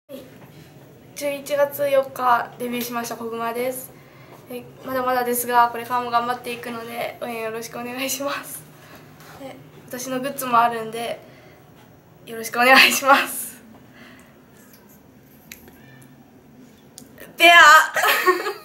11月4日デビューしました小熊です。まだまだですがこれからも頑張っていくので応援よろしくお願いします。私のグッズもあるんでよろしくお願いします。ペア